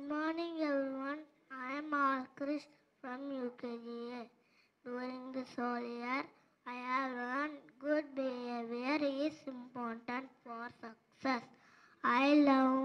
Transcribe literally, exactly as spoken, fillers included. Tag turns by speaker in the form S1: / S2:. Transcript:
S1: morning everyone. I am AARUKRISH from U K G A. During this whole year, I have learned good behavior is important for success. I love